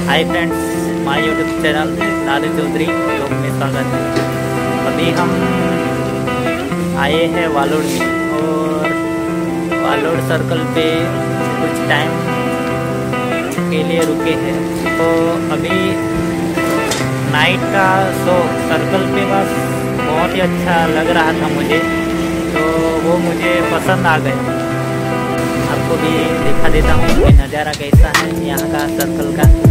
Hi friends, my YouTube channel Lalu Chaudhary लोग में स्वागत है। अभी हम आए हैं वालोड़ में और वालोड़ सर्कल पे कुछ टाइम के लिए रुके हैं। तो अभी नाइट का शो सर्कल पे बस बहुत ही अच्छा लग रहा था मुझे, तो वो मुझे पसंद आ गया। आपको भी दिखा देता हूँ कि नज़ारा कैसा है यहाँ का सर्कल का।